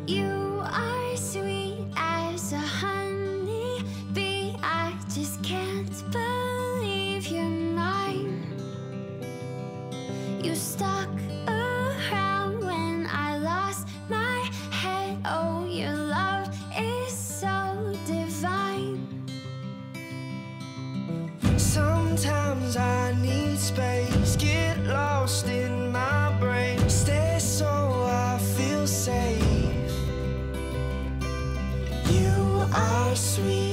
You are sweet as a honey bee. I just can't believe you're mine. You stuck around when I lost my head. Oh, your love is so divine. Sometimes I need space, get lost in my brain, stay so I feel safe. You are sweet